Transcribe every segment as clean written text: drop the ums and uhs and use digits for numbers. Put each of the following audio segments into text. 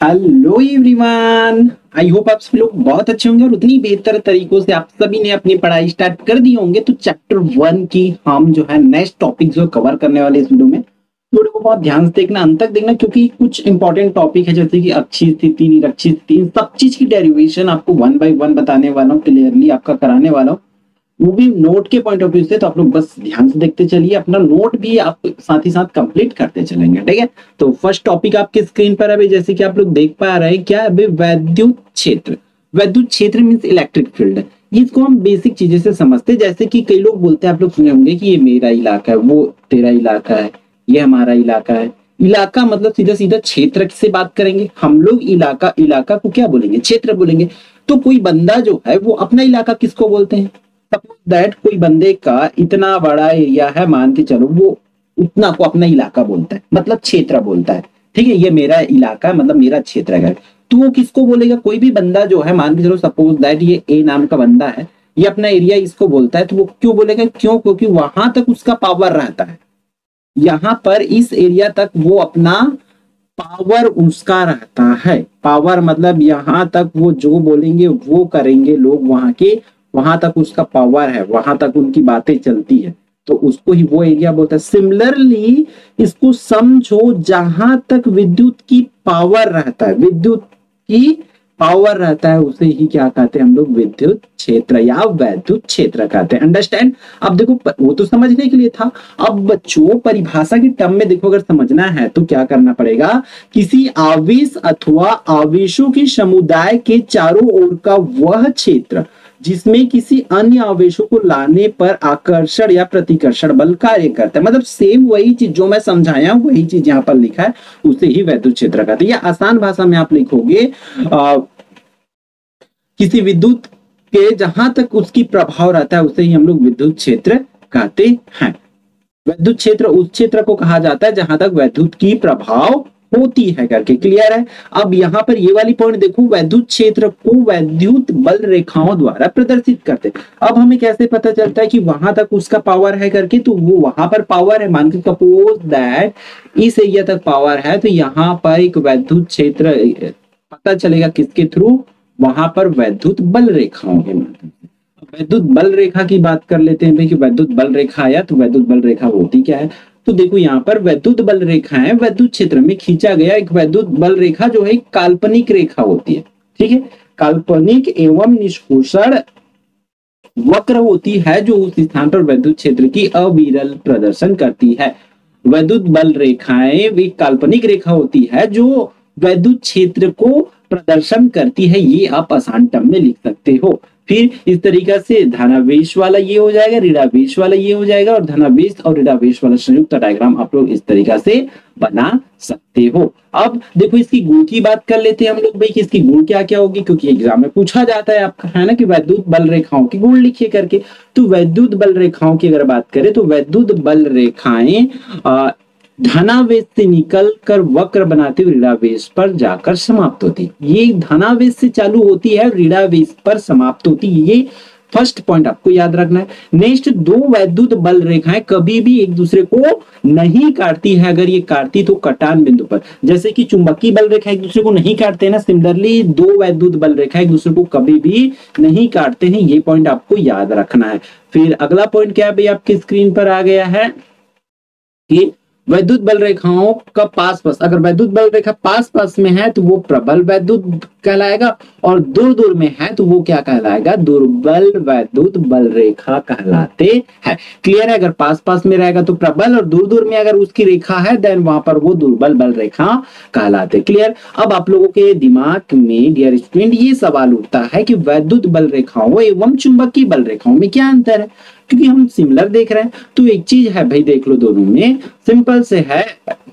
Hello everyone, I hope आप सभी लोग बहुत अच्छे होंगे और उतनी बेहतर तरीकों से आप सभी ने अपनी पढ़ाई स्टार्ट कर दी होंगे। तो चैप्टर 1 की हम जो है नेक्स्ट टॉपिक जो कवर करने वाले इस वीडियो में, वीडियो को बहुत ध्यान से देखना, अंत तक देखना, क्योंकि कुछ इंपॉर्टेंट टॉपिक है जैसे कि अच्छी स्थिति, निरक्षी स्थिति, इन सब चीज की डेरिवेशन आपको 1 बाय 1 बताने वाला हूँ, क्लियरली आपका कराने वाला हूँ, वो भी नोट के पॉइंट ऑफ व्यू से। तो आप लोग बस ध्यान से देखते चलिए, अपना नोट भी आप साथ ही साथ कंप्लीट करते चलेंगे, ठीक है। तो फर्स्ट टॉपिक आपके स्क्रीन पर है, जैसे कि आप लोग देख पा रहे हैं, क्या है वैद्युत क्षेत्र। वैद्युत क्षेत्र मींस इलेक्ट्रिक फील्ड। इसको हम बेसिक चीजें से समझते हैं, जैसे कि कई लोग बोलते हैं, आप लोग सुने होंगे कि ये मेरा इलाका है, वो तेरा इलाका है, ये हमारा इलाका है। इलाका मतलब सीधा सीधा क्षेत्र से बात करेंगे हम लोग। इलाका को क्या बोलेंगे? क्षेत्र बोलेंगे। तो कोई बंदा जो है वो अपना इलाका किसको बोलते हैं? सपोज दैट कोई बंदे का इतना बड़ा एरिया है, मान के चलो, वो उतना को अपना इलाका बोलता है, मतलब क्षेत्र बोलता है, ठीक है। ये मेरा इलाका है, मतलब मेरा क्षेत्र है। तो वो किसको बोलेगा? कोई भी बंदा जो है, मान के चलो सपोज दैट ये ए नाम का बंदा है, ये अपना एरिया इसको बोलता है, तो वो क्यों बोलेगा? क्यों? क्योंकि वहां तक उसका पावर रहता है, यहाँ पर इस एरिया तक वो अपना पावर उसका रहता है। पावर मतलब यहाँ तक वो जो बोलेंगे वो करेंगे लोग, वहां तक उसका पावर है, वहां तक उनकी बातें चलती है, तो उसको ही वो एरिया बोलता है। सिमिलरली इसको समझो, जहां तक विद्युत की पावर रहता है, विद्युत की पावर रहता है, उसे ही क्या कहते हैं हम लोग? विद्युत क्षेत्र या वैद्युत क्षेत्र कहते हैं। अंडरस्टैंड? अब देखो, वो तो समझने के लिए था। अब बच्चों परिभाषा की टर्म में देखो, अगर समझना है तो क्या करना पड़ेगा? किसी आवेश अथवा आवेशों के समुदाय के चारों ओर का वह क्षेत्र जिसमें किसी अन्य आवेशों को लाने पर आकर्षण या प्रतिकर्षण बल कार्य करता है। मतलब सेम वही चीज जो मैं समझाया, वही चीज यहाँ पर लिखा है, उसे ही वैद्युत क्षेत्र कहते हैं। या आसान भाषा में आप लिखोगे, किसी विद्युत के जहां तक उसकी प्रभाव रहता है, उसे ही हम लोग विद्युत क्षेत्र कहते हैं। वैद्युत क्षेत्र उस क्षेत्र को कहा जाता है जहां तक वैद्युत की प्रभाव होती है करके। क्लियर है? अब यहाँ पर ये वाली पॉइंट देखो, वैद्युत क्षेत्र को वैद्युत बल रेखाओं द्वारा प्रदर्शित करते हैं। अब हमें कैसे पता चलता है कि वहां तक उसका पावर है करके? तो वो वहां पर पावर है, मान के सपोज दैट इस एरिया तक पावर है, तो यहाँ पर एक वैद्युत क्षेत्र पता चलेगा किसके थ्रू? वहां पर वैद्युत बल रेखाओं के माध्यम से। वैद्युत बल रेखा की बात कर लेते हैं भाई, कि वैद्युत बल रेखा आया, तो वैद्युत बल रेखा होती क्या है? तो देखो यहाँ पर वैद्युत बल रेखा है, वैद्युत क्षेत्र में खींचा गया एक वैद्युत बल रेखा जो है काल्पनिक रेखा होती है, ठीक है। काल्पनिक एवं निष्कर्षण वक्र होती है, जो उस स्थान पर वैद्युत क्षेत्र की अविरल प्रदर्शन करती है। वैद्युत बल रेखाएं एक काल्पनिक रेखा होती है जो वैद्युत क्षेत्र को प्रदर्शन करती है। ये आप आसान टर्म में लिख सकते हो। फिर इस तरीका से धनावेश वाला ये हो जाएगा, ऋणावेश वाला ये हो जाएगा, और धनावेश और ऋणावेश वाला संयुक्त डायग्राम आप लोग इस तरीका से बना सकते हो। अब देखो, इसकी गुण की बात कर लेते हैं हम लोग भाई, कि इसकी गुण क्या क्या होगी, क्योंकि एग्जाम में पूछा जाता है आपका, है ना, कि वैद्युत बल रेखाओं की गुण लिखिए करके। तो वैद्युत बल रेखाओं की अगर बात करें, तो वैद्युत बल रेखाएं धनावेश से निकल कर वक्र बनाते हुए ऋणावेश पर जाकर समाप्त होती। ये धनावेश से चालू होती है, ऋणावेश पर समाप्त होती है। ये फर्स्ट पॉइंट आपको याद रखना है। नेक्स्ट, दो वैद्युत बल रेखाएं कभी भी एक दूसरे को नहीं काटती है। अगर ये काटती तो कटान बिंदु पर, जैसे कि चुंबकीय बल रेखा एक दूसरे को नहीं काटते ना, सिमिलरली दो वैद्युत बल रेखा एक दूसरे को कभी भी नहीं काटते हैं। ये पॉइंट आपको याद रखना है। फिर अगला पॉइंट क्या है भाई, आपकी स्क्रीन पर आ गया है कि वैद्युत बल रेखाओं का पास पास, अगर वैद्युत बल रेखा पास पास में है तो वो प्रबल वैद्युत कहलाएगा, और दूर दूर में है तो वो क्या कहलाएगा? दुर्बल वैद्युत बल रेखा कहलाते हैं। क्लियर है? अगर पास पास में रहेगा तो प्रबल, और दूर दूर में अगर उसकी रेखा है देन वहां पर वो दुर्बल बल रेखा कहलाते। क्लियर? अब आप लोगों के दिमाग में डियर स्टूडेंट ये सवाल उठता है कि वैद्युत बल रेखाओं एवं चुंबकीय बल रेखाओं में क्या अंतर है? क्योंकि हम सिमिलर देख रहे हैं, तो एक चीज है भाई, देख लो, दोनों में सिंपल से है,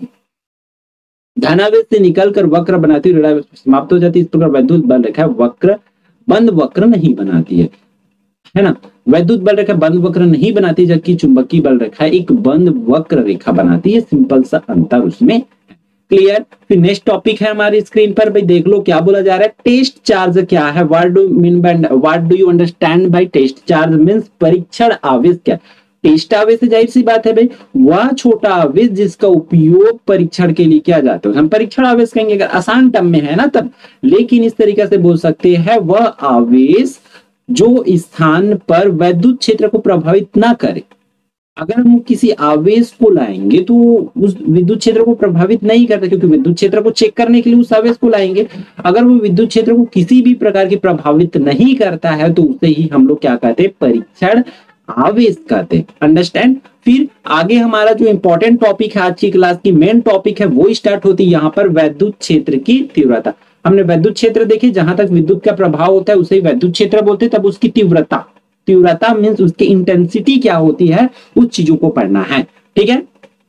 धनावेश से निकलकर वक्र बनाती है, ऋणावेश समाप्त हो जाती है। इस प्रकार वैद्युत बल रेखा वक्र बंद वक्र नहीं बनाती है ना। वैद्युत बल रेखा बंद वक्र नहीं बनाती, जबकि चुंबकीय बल रेखा एक बंद वक्र रेखा बनाती है। सिंपल सा अंतर उसमें। क्लियर? फिर नेक्स्ट टॉपिक है हमारी स्क्रीन पर भाई, देख लो क्या बोला जा रहा है। टेस्ट चार्ज क्या है? What do you understand by test charge? Means परीक्षण आवेश क्या? टेस्ट आवेश, जाहिर सी बात है भाई, वह छोटा आवेश जिसका उपयोग परीक्षण के लिए किया जाता है, हम परीक्षण आवेश कहेंगे अगर आसान टर्म में है ना तब। लेकिन इस तरीके से बोल सकते हैं वह आवेश जो स्थान पर वैद्युत क्षेत्र को प्रभावित ना करे। अगर हम किसी आवेश को लाएंगे तो उस विद्युत क्षेत्र को प्रभावित नहीं करता, क्योंकि विद्युत क्षेत्र को चेक करने के लिए उस आवेश को लाएंगे। अगर वो विद्युत क्षेत्र को किसी भी प्रकार की प्रभावित नहीं करता है तो उसे ही हम लोग क्या कहते हैं, परीक्षण आवेश कहते हैं। अंडरस्टैंड। फिर आगे हमारा जो इंपॉर्टेंट टॉपिक है आज की क्लास की मेन टॉपिक है वो स्टार्ट होती है यहाँ पर वैद्युत क्षेत्र की तीव्रता। हमने वैद्युत क्षेत्र देखे, जहां तक विद्युत का प्रभाव होता है उसे वैद्युत क्षेत्र बोलते हैं। तब उसकी तीव्रता, तीव्रता मीन्स उसकी इंटेंसिटी क्या होती है, उस चीजों को पढ़ना है। ठीक है।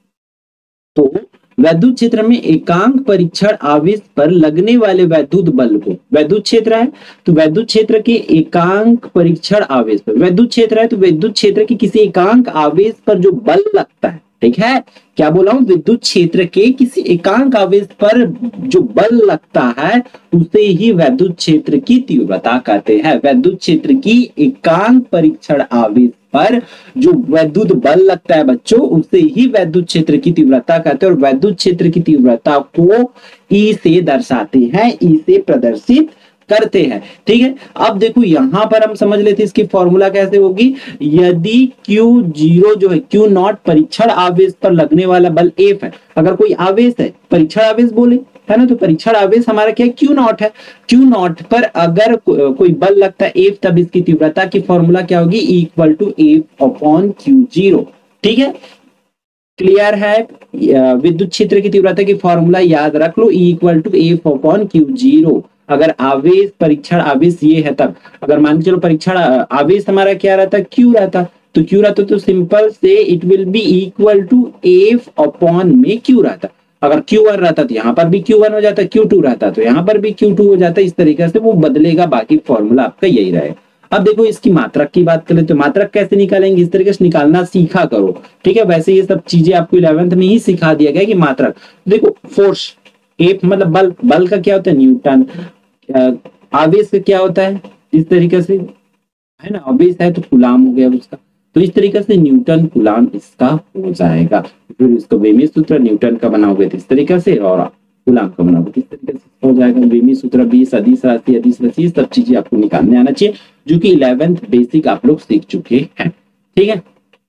तो वैद्युत क्षेत्र में एकांक परीक्षण आवेश पर लगने वाले वैद्युत बल को, वैद्युत क्षेत्र है तो वैद्युत क्षेत्र के एकांक परीक्षण आवेश पर, वैद्युत क्षेत्र है तो विद्युत क्षेत्र के किसी एकांक आवेश पर जो बल लगता है, ठीक है, क्या बोला हूं, विद्युत क्षेत्र के किसी एकांक आवेश पर जो बल लगता है उसे ही वैद्युत क्षेत्र की तीव्रता कहते हैं। वैद्युत क्षेत्र की एकांक परीक्षण आवेश पर जो वैद्युत बल लगता है बच्चों, उसे ही वैद्युत क्षेत्र की तीव्रता कहते हैं। और वैद्युत क्षेत्र की तीव्रता को ई से दर्शाते हैं, ई से प्रदर्शित करते हैं। ठीक है। अब देखो यहां पर हम समझ लेते हैं इसकी फॉर्मूला कैसे होगी। यदि Q0 जो है, Q0 परीक्षण आवेश पर लगने वाला बल F है, अगर कोई आवेश है, परीक्षण आवेश बोले है ना, तो परीक्षण आवेश हमारा क्या है, Q0 है। Q0 पर अगर कोई बल लगता है F, तब इसकी तीव्रता की फॉर्मूला क्या होगी, equal to F upon Q0। ठीक है, क्लियर है। विद्युत क्षेत्र की तीव्रता की फॉर्मूला याद रख लो, equal to F upon Q0। अगर आवेश परीक्षण आवेश ये है तब, अगर मान के चलो परीक्षण आवेश हमारा क्या रहता, Q रहता, तो Q रहता तो सिंपल से it will be equal to F upon में Q रहता। अगर Q1 रहता तो यहाँ पर भी Q1 हो जाता, Q2 रहता तो यहाँ पर भी Q2 हो जाता। इस तरीके से वो बदलेगा, बाकी फॉर्मूला आपका यही रहेगा। अब देखो इसकी मात्रक की बात करें तो मात्रक कैसे निकालेंगे, इस तरीके से निकालना सीखा करो। ठीक है, वैसे ये सब चीजें आपको 11th में ही सिखा दिया गया कि मात्रक देखो, फोर्स F मतलब बल, बल का क्या होता है, न्यूटन। आवेश का क्या होता है, इस तरीके से है ना, आवेश है तो कूलाम हो गया उसका, तो इस तरीके से न्यूटन कूलाम इसका हो जाएगा। फिर इसको वेमी सूत्र न्यूटन का बनाओगे तो इस तरीके से, और कूलाम का बनाओगे इस तरीके से हो जाएगा। वेमी सूत्र 20 अदिश राशि, अदिश राशि, सब चीजें आपको निकालने आना चाहिए, जो कि 11th बेसिक आप लोग सीख चुके हैं। ठीक है।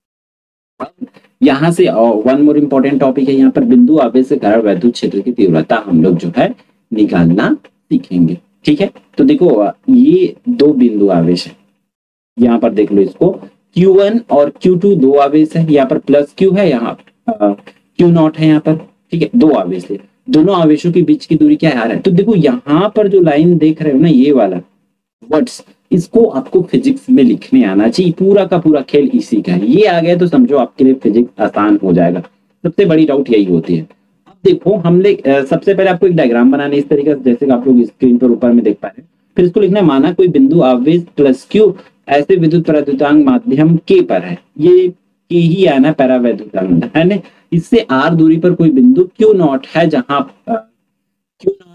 यहाँ से वन मोर इंपॉर्टेंट टॉपिक है, यहाँ पर बिंदु आवेश के कारण वैद्युत क्षेत्र की तीव्रता हम लोग जो है निकालना सीखेंगे। ठीक है। तो देखो ये दो बिंदु आवेश है, यहाँ पर देख लो इसको, Q1 और Q2 दो आवेश है, यहाँ पर प्लस Q है, यहाँ Q0 है यहाँ पर। ठीक है, दो आवेश है, दोनों आवेशों के बीच की दूरी क्या है, तो देखो यहाँ पर जो लाइन देख रहे हो ना, ये वाला वर्ड्स, इसको आपको फिजिक्स में लिखने आना चाहिए। पूरा का पूरा खेल इसी का है, ये आ गया तो समझो आपके लिए फिजिक्स आसान हो जाएगा। सबसे बड़ी डाउट यही होती है। अब देखो हमने सबसे पहले आपको एक डायग्राम बनाना है इस तरीके से, जैसे कि आप लोग स्क्रीन पर ऊपर में देख पा रहे हैं। फिर इसको लिखना है, माना कोई बिंदु आवेश प्लस Q ऐसे विद्युत प्रद्युतांक माध्यम के पर है, ये के ही आना पैरावैद्युतांक है ना, इससे R दूरी पर कोई बिंदु Q0 है, जहां Q0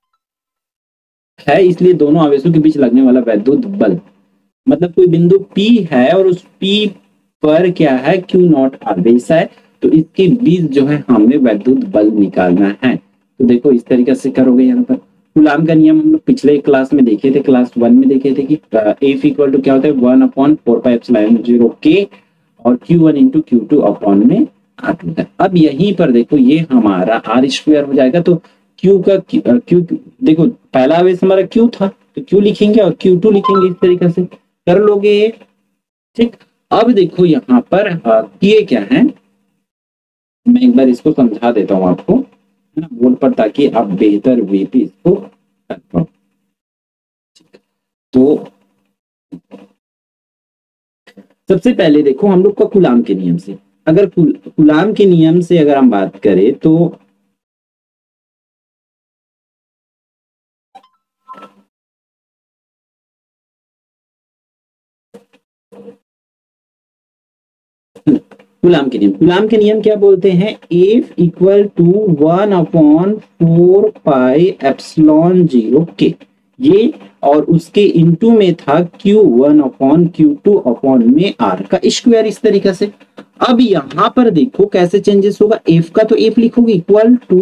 है, इसलिए दोनों आवेशों के बीच लगने वाला वैद्युत बल, मतलब कोई बिंदु P है और उस P पर क्या है, Q0 आवेश है, तो इसके बीच जो है हमें वैद्युत बल निकालना है। तो देखो इस तरीके से करोगे। यहाँ पर कूलाम का नियम हम लोग पिछले क्लास में देखे थे, क्लास 1 में देखे थे कि F इक्वल टू क्या होता है, 1/4πε0 K और Q1 इंटू Q2 अपॉन में R होता है। अब यहीं पर देखो ये हमारा R² हो जाएगा, तो Q का Q देखो पहला आवेश हमारा Q था तो Q लिखेंगे और Q2 लिखेंगे, इस तरीके से कर लोगे ये। ठीक। अब देखो यहाँ पर ये क्या है, मैं एक बार इसको समझा देता हूँ आपको, है ना, बोर्ड पर, ताकि आप बेहतर वे पे इसको कर पाओ। तो सबसे पहले देखो हम लोग का कूलाम के नियम से, अगर कूलाम के नियम से अगर हम बात करें तो कूलाम के नियम क्या बोलते हैं, F इक्वल टू 1/4πε0 K। ये, और उसके इनटू में था Q1/Q2 में R का स्क्वायर, इस तरीके से। अब यहाँ पर देखो कैसे चेंजेस होगा, F का तो F लिखोगे इक्वल टू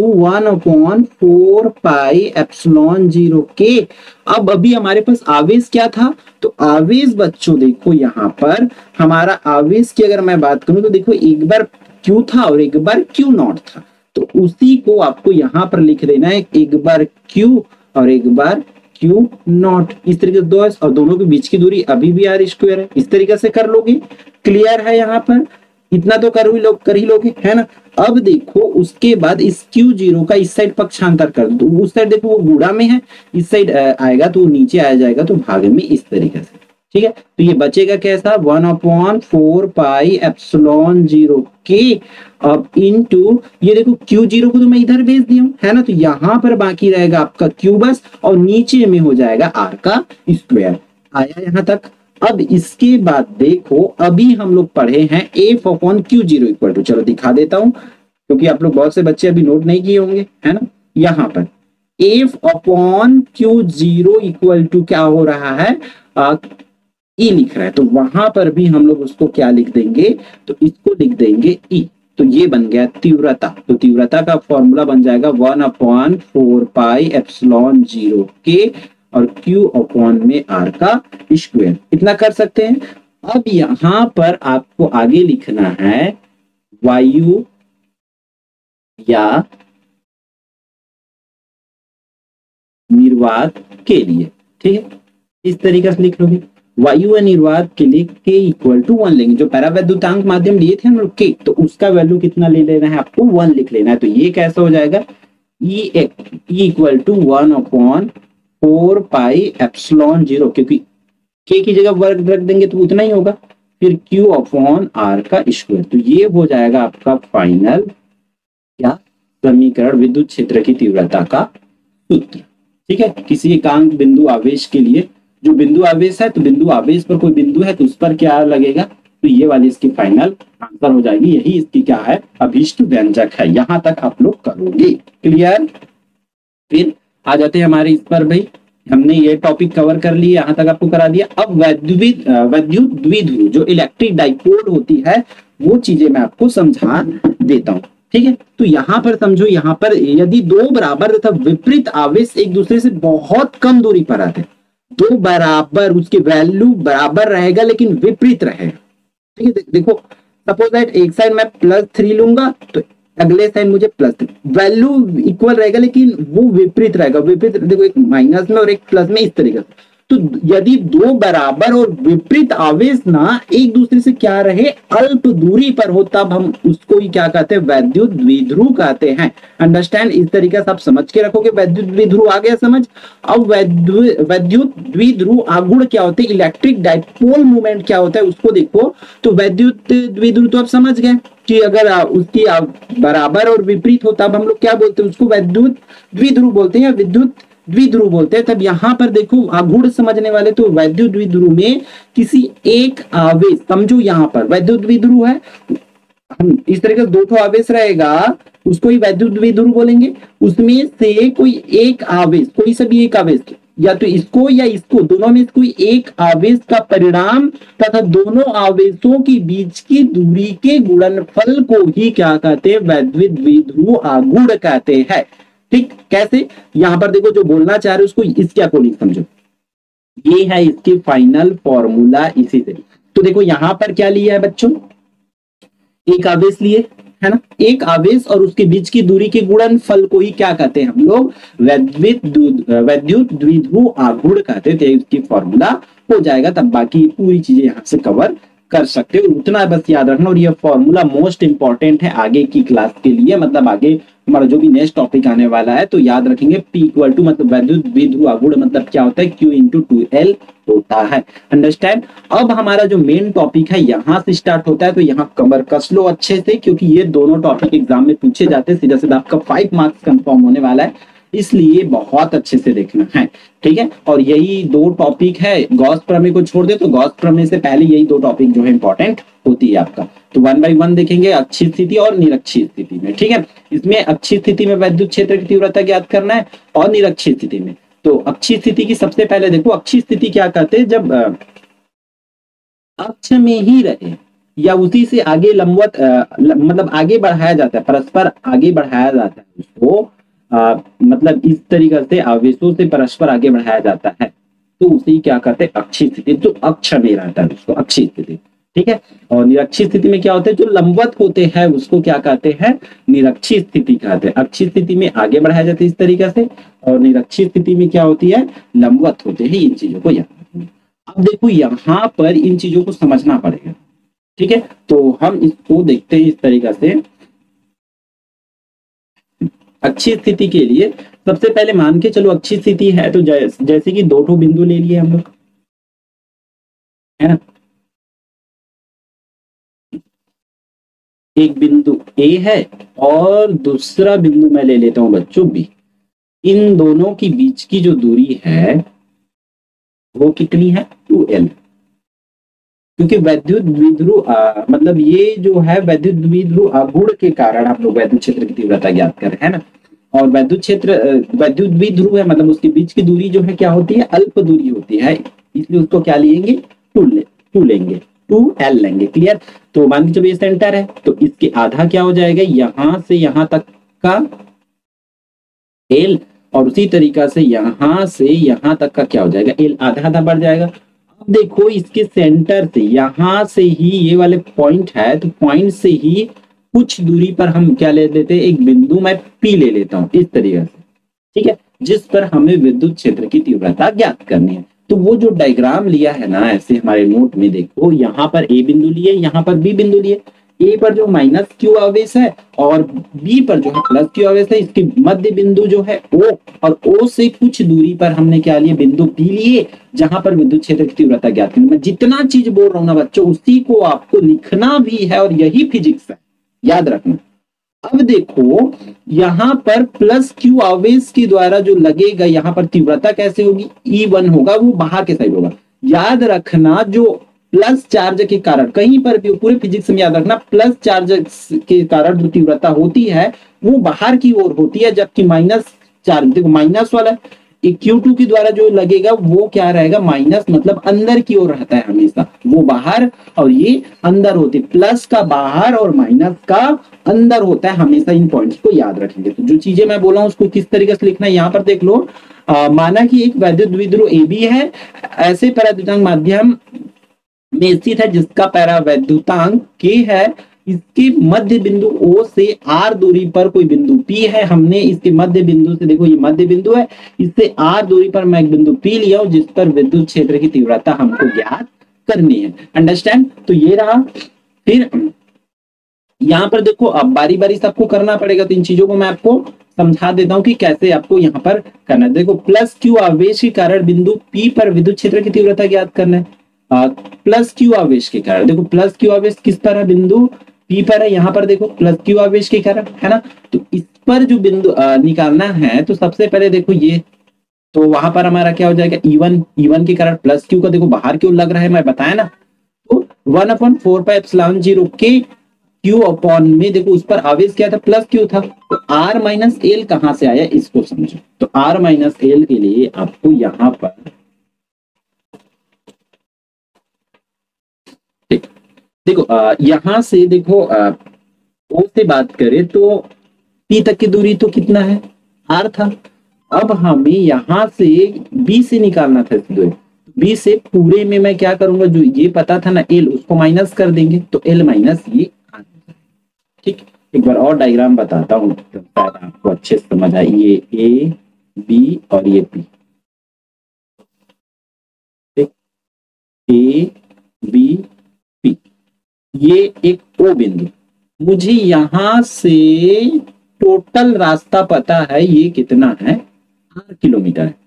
1/4πε0 K। अब अभी हमारे पास आवेश क्या था, तो आवेश बच्चों देखो यहाँ पर हमारा आवेश की अगर मैं बात करूं तो देखो एक बार Q था और एक बार Q0 था, तो उसी को आपको यहाँ पर लिख देना है, एक बार Q और एक बार Q0, इस तरीके से दो है, और दोनों के बीच की दूरी अभी भी R स्क्वायर है, इस तरीके से कर लोगे। क्लियर है यहाँ पर, इतना तो कर ही लोगे, है ना। अब देखो उसके बाद इस Q0 का इस साइड पक्षांतर कर दो, उस साइड देखो वो गुणा में है, इस साइड आएगा तो नीचे आ जाएगा तो भाग में, इस तरीके से। ठीक है, तो ये बचेगा कैसा 1/4πε0 K। अब इनटू ये देखो Q0 को तो मैं इधर भेज दिया हूं, है ना, तो यहां पर बाकी रहेगा आपका Q बस, और नीचे में हो जाएगा R का स्क्वायर। आया यहां तक। अब इसके बाद देखो अभी हम लोग पढ़े हैं F/Q0 इक्वल टू, चलो दिखा देता हूं क्योंकि आप लोग बहुत से बच्चे अभी नोट नहीं किए होंगे, है ना। यहाँ पर F/Q0 इक्वल टू क्या हो रहा है, E लिख रहा है, तो वहां पर भी हम लोग उसको क्या लिख देंगे, तो इसको लिख देंगे E। तो ये बन गया तीव्रता, तो तीव्रता का फॉर्मूला बन जाएगा 1/4πε0 K और Q में R का स्क्वायर, इतना कर सकते हैं। अब यहां पर आपको आगे लिखना है वायु या निर्वात के लिए, ठीक है, इस तरीके से लिख लोगे। वायु व निर्वात के लिए K इक्वल टू 1 लेंगे, जो पैरावैद्युतांक माध्यम लिए थे हम लोग K, तो उसका वैल्यू कितना ले लेना है आपको, 1 लिख लेना है। तो ये कैसा हो जाएगा, E इक्वल टू 1/4πε0, क्योंकि K की जगह वर्ग रख देंगे तो उतना ही होगा, फिर Q/R का स्क्वायर। तो ये हो जाएगा आपका फाइनल क्या समीकरण, विद्युत क्षेत्र की तीव्रता का सूत्र। ठीक है, किसी एकांक बिंदु आवेश के लिए, जो बिंदु आवेश है तो बिंदु आवेश पर कोई बिंदु है तो उस पर क्या लगेगा, तो ये वाली इसकी फाइनल आंसर हो जाएगी, यही इसकी क्या है अभीष्ट व्यंजक है। यहां तक आप लोग करोगे। क्लियर। फिर आ जाते हैं हमारे इस पर, भाई हमने ये टॉपिक कवर कर लिया, यहां तक आपको करा दिया। अब वैद्युत द्विध्रुव जो इलेक्ट्रिक डाइपोल होती है वो चीजें मैं आपको समझा देता हूं। ठीक है, तो यहां पर समझो, यहां पर यदि दो बराबर तथा विपरीत आवेश एक दूसरे से बहुत कम दूरी पर आते, दो बराबर, उसके वैल्यू बराबर रहेगा लेकिन विपरीत रहेगा। ठीक है, देखो सपोज दैट एक साइड मैं +3 लूंगा तो अगले साइड मुझे +3, वैल्यू इक्वल रहेगा लेकिन वो विपरीत रहेगा। विपरीत देखो, एक माइनस में और एक प्लस में, इस तरीके से। तो यदि दो बराबर और विपरीत आवेश ना एक दूसरे से क्या रहे, अल्प दूरी पर हो, तब हम उसको ही क्या कहते हैं, वैद्युत द्विध्रुव कहते हैं। अंडरस्टैंड, इस तरीके से आप समझ के रखोगे। वैद्युत द्विध्रुव आ गया समझ। अब वैद्युत द्विध्रुव आगुण क्या होते हैं, इलेक्ट्रिक डाइपोल मूवमेंट क्या होता है उसको देखो। तो वैद्युत द्विध्रुव तो आप समझ गए कि अगर उसकी बराबर और विपरीत हो तब हम लोग क्या बोलते हैं, उसको वैद्युत द्विध्रुव बोलते हैं या विद्युत द्विध्रुव बोलते हैं। तब यहां पर देखो आगुण समझने वाले, तो वैद्युत द्विध्रुव में किसी एक आवेश, समझो यहां पर वैद्युत द्विध्रुव है, हम इस तरीके से दो ठो आवेश रहेगा, उसको ही वैद्युत द्विध्रुव बोलेंगे। उसमें से कोई एक आवेश, कोई सा भी एक आवेश, या तो इसको या इसको, दोनों में से कोई एक आवेश का परिणाम तथा दोनों आवेशों के बीच की दूरी के गुणनफल को ही क्या कहते हैं, वैद्युत द्विध्रुव आगुण कहते हैं। ठीक, कैसे, यहां पर देखो जो बोलना चाह रहे उसको इसके अकॉर्डिंग समझो, ये है इसकी फाइनल फॉर्मूला इसी से। तो देखो यहां पर क्या लिया है बच्चों, एक आवेश लिए, है ना, एक आवेश और उसके बीच की दूरी के गुणनफल को ही क्या कहते हैं हम लोग, वैद्युत द्विध्रुव आगुण कहते हैं। तो इसकी फॉर्मूला हो जाएगा, तब बाकी पूरी चीजें यहां से कवर कर सकते हो, उतना बस याद रखना। और ये फॉर्मूला मोस्ट इंपॉर्टेंट है आगे की क्लास के लिए, मतलब आगे हमारा जो भी नेक्स्ट टॉपिक आने वाला है तो याद रखेंगे। P इक्वल टू मतलब वैद्युत द्विध्रुव आगुण मतलब क्या होता है, Q इंटू 2L होता है। अंडरस्टैंड। अब हमारा जो मेन टॉपिक है यहां से स्टार्ट होता है, तो यहाँ कमर कस लो अच्छे से, क्योंकि ये दोनों टॉपिक एग्जाम में पूछे जाते हैं, सीधा सीधा आपका 5 मार्क्स कंफर्म होने वाला है, इसलिए बहुत अच्छे से देखना है। ठीक है, और यही दो टॉपिक है, गॉस प्रमेय को छोड़ दे तो गॉस प्रमेय से पहले यही दो टॉपिक जो है इंपॉर्टेंट होती है आपका। तो 1 बाय 1 देखेंगे, अच्छी स्थिति और निरक्षीय स्थिति में। ठीक है, इसमें अच्छी स्थिति में वैद्युत क्षेत्र की तीव्रता ज्ञात करना है और निरक्षीय स्थिति में तो अक्षीय स्थिति की सबसे पहले देखो, अक्षीय स्थिति क्या कहते हैं, जब अक्ष में ही रहे या उसी से आगे लंबवत मतलब आगे बढ़ाया जाता है, परस्पर आगे बढ़ाया जाता है उसको, मतलब इस तरीके से आवेशों से परस्पर आगे बढ़ाया जाता है, तो उसे क्या कहते हैं, अक्षीय स्थिति। जो अक्ष में रहता है उसको अक्षीय स्थिति, ठीक है। और निरक्षीय स्थिति में क्या होता है, जो लंबवत होते हैं उसको क्या कहते हैं, निरक्षीय स्थिति कहते हैं। अक्षीय स्थिति में आगे बढ़ाया जाता है इस तरीके से, और निरक्षीय स्थिति में क्या होती है, लंबवत होते हैं। इन चीजों को याद रखना। अब देखो यहाँ पर इन चीजों को समझना पड़ेगा, ठीक है। तो हम इसको देखते हैं इस तरीके से। अक्षीय स्थिति के लिए सबसे पहले मान के चलो अक्षीय स्थिति है, तो जैसे कि दो ठो बिंदु ले लिए हम लोग, है ना। एक बिंदु ए है और दूसरा बिंदु मैं ले लेता हूं बच्चों बी। इन दोनों की बीच की जो दूरी है वो कितनी है, 2l। क्योंकि वैद्युत द्विध्रुव मतलब ये जो है वैद्युत द्विध्रुव आघूर्ण के कारण हम लोग वैद्युत क्षेत्र की तीव्रता ज्ञात कर रहे हैं ना। और वैद्युत क्षेत्र वैद्युत द्विध्रुव है, मतलब उसके बीच की दूरी जो है क्या होती है, अल्प दूरी होती है, इसलिए उसको क्या लेंगे, 2 लेंगे, 2l लेंगे। क्लियर। तो मान लीजिए जब ये सेंटर है तो इसके आधा क्या हो जाएगा, यहां से यहां तक का l, और उसी तरीका से यहां से यहां तक का क्या हो जाएगा, l आधा आधा बढ़ जाएगा। अब देखो इसके सेंटर से यहां से ही ये वाले पॉइंट है, तो पॉइंट से ही कुछ दूरी पर हम क्या ले लेते हैं, एक बिंदु मैं P ले लेता हूं इस तरीके से, ठीक है, जिस पर हमें विद्युत क्षेत्र की तीव्रता ज्ञात करनी है। तो वो जो डायग्राम लिया है ना ऐसे हमारे नोट में, देखो यहाँ पर A बिंदु लिए, यहाँ पर B बिंदु लिए। A पर जो माइनस Q आवेश है और B पर जो है प्लस Q आवेश है, इसके मध्य बिंदु जो है O, और O से कुछ दूरी पर हमने क्या लिए, बिंदु P लिए, जहां पर विद्युत क्षेत्र की तीव्रता ज्ञात करनी। मैं जितना चीज बोल रहा हूं ना बच्चों, उसी को आपको लिखना भी है, और यही फिजिक्स है, याद रखना। अब देखो यहां पर प्लस Q आवेश के द्वारा जो लगेगा, यहां पर तीव्रता कैसे होगी, E1 होगा, वो बाहर के साइड होगा। याद रखना जो प्लस चार्ज के कारण, कहीं पर भी पूरे फिजिक्स में याद रखना, प्लस चार्ज के कारण जो तीव्रता होती है वो बाहर की ओर होती है, जबकि माइनस चार्ज, देखो माइनस वाला Q2 के द्वारा जो लगेगा वो क्या रहेगा, माइनस, मतलब अंदर की ओर रहता है हमेशा, वो बाहर और ये अंदर होती है। प्लस का बाहर और माइनस का अंदर होता है हमेशा। इन पॉइंट्स को याद रखेंगे। तो जो चीजें मैं बोला हूं उसको किस तरीके से लिखना है, यहाँ पर देख लो। माना कि एक वैद्युत द्विध्रुव AB है, ऐसे परावैद्युतांक माध्यम में स्थित है जिसका परावैद्युतांक K है। इसके मध्य बिंदु O से R दूरी पर कोई बिंदु P है। हमने इसके मध्य बिंदु से, देखो ये मध्य बिंदु है, इससे R दूरी पर मैं एक बिंदु P लिया हूं, जिस पर विद्युत क्षेत्र की तीव्रता हमको ज्ञात करनी है। अंडरस्टैंड। तो ये रहा। फिर यहाँ पर देखो अब बारी बारी सबको करना पड़ेगा, तो इन चीजों को मैं आपको समझा देता हूँ कि कैसे आपको यहाँ पर करना है। देखो प्लस Q आवेश के कारण बिंदु P पर विद्युत क्षेत्र की तीव्रता ज्ञात करना है। प्लस Q आवेश के कारण, देखो प्लस Q आवेश किस पर है, बिंदु P पर है। यहाँ पर देखो प्लस Q आवेश के कारण, है ना। तो इस पर जो बिंदु निकालना है, तो सबसे पहले देखो ये, तो वहां पर हमारा क्या हो जाएगा, E1 के कारण प्लस Q का देखो बाहर क्यों लग रहा है, मैं बताया ना। तो 1/4πε0 के Q अपॉन में, देखो उस पर आवेश क्या था, प्लस Q था। तो R माइनस एल कहां से आया, इसको समझो। तो R माइनस एल के लिए आपको यहां पर देखो यहां से देखो O से बात करें तो P तक की दूरी तो कितना है, R था। अब हमें यहां से B से निकालना था दूरी। B से पूरे में मैं क्या करूंगा, जो ये पता था ना L, उसको माइनस कर देंगे, तो L माइनस ये। ठीक, एक बार और डायग्राम बताता हूँ तो शायद आपको अच्छे से समझ आए। ये A, B और ये P, ठीक, A, B, P, ये एक O बिंदु। मुझे यहां से टोटल रास्ता पता है, ये कितना है, 8 किलोमीटर है।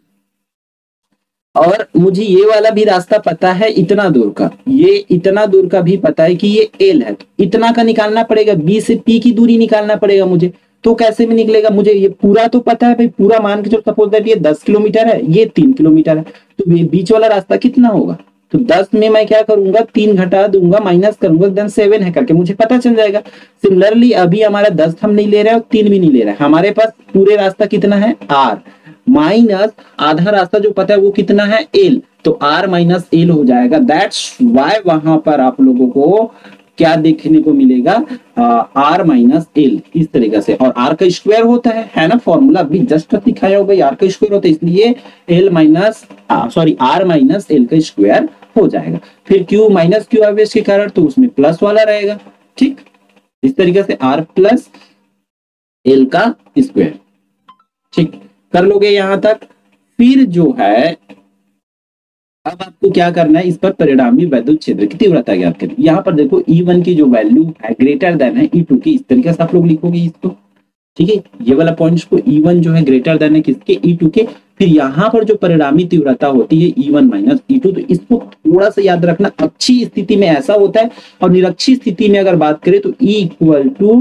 और मुझे ये वाला भी रास्ता पता है इतना दूर का, ये इतना दूर का भी पता है कि ये L है। तो इतना का निकालना पड़ेगा, B से P की दूरी निकालना पड़ेगा मुझे। तो कैसे में निकलेगा, मुझे ये पूरा तो पता है भाई, पूरा मान के चलो सपोज दैट ये 10 किलोमीटर है, ये 3 किलोमीटर है, तो ये बीच वाला रास्ता कितना होगा। तो 10 में मैं क्या करूंगा, 3 घटा दूंगा, माइनस करूंगा, देन 7 है करके मुझे पता चल जाएगा। सिमिलरली अभी हमारा 10 हम नहीं ले रहे और 3 भी नहीं ले रहे, हमारे पास पूरे रास्ता कितना है, R। माइनस आधा रास्ता जो पता है वो कितना है एल, तो r माइनस एल हो जाएगा। दैट्स वाई वहां पर आप लोगों को क्या देखने को मिलेगा, आर माइनस एल इस तरीके से, और आर का स्क्वायर होता है ना, फॉर्मूला अभी जस्ट दिखाया हो भाई, आर का स्क्वायर होता है, इसलिए L minus sorry R minus L का स्क्वायर हो जाएगा। फिर क्यू माइनस क्यू आवेश के कारण तो उसमें प्लस वाला रहेगा, ठीक, इस तरीके से आर प्लस एल का स्क्वायर, ठीक, कर लोगे यहां तक। फिर जो है अब आपको क्या करना है, इस पर परिणामी वैद्युत क्षेत्र की तीव्रता ज्ञात करें। यहाँ पर देखो E1 की जो वैल्यू है ग्रेटर देन है E2 की, इस तरीके से आप लोग लिखोगे इसको, ठीक है, ये वाला पॉइंट्स को E1 जो है ग्रेटर देन है किसके, E2 के। फिर यहाँ पर जो परिणामी तीव्रता होती है E1 माइनस E2, तो इसको थोड़ा सा याद रखना, अच्छी स्थिति में ऐसा होता है और निरक्षी स्थिति में अगर बात करें तो E equal to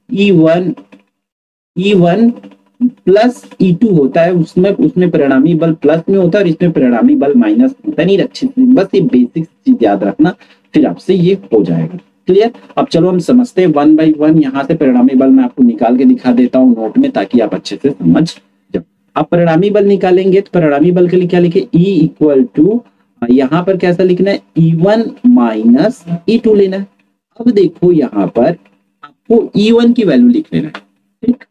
E1 plus E2 होता है, उसमें परिणामी बल प्लस में होता है और इसमें परिणामी बल माइनस होता है, निरक्षित। बस ये बेसिक चीज याद रखना, फिर आपसे ये हो जाएगा क्लियर। अब चलो हम समझते हैं 1 बाई 1। यहाँ से परिणामी बल मैं आपको निकाल के दिखा देता हूँ नोट में, ताकि आप अच्छे से समझ जाओ। आप परिणामी बल निकालेंगे तो परिणामी बल के लिए क्या लिखे, E इक्वल टू, यहाँ पर कैसा लिखना है, E1 माइनस E2 लेना है। अब देखो यहाँ पर आपको E1 की वैल्यू लिख लेना है, ठीक,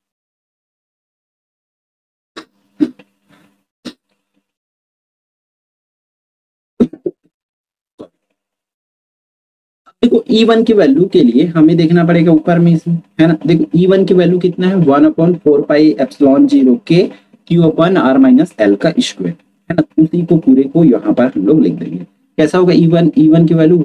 देखो E1 की वैल्यू के लिए हमें देखना पड़ेगा ऊपर में इसमें, है ना। देखो E1 की वैल्यू कितना है, 1/4πε0 के Q/r माइनस एल का स्क्वायर, है ना। उसी को पूरे को यहाँ पर हम लोग लिख देंगे। कैसा होगा E1 की वैल्यू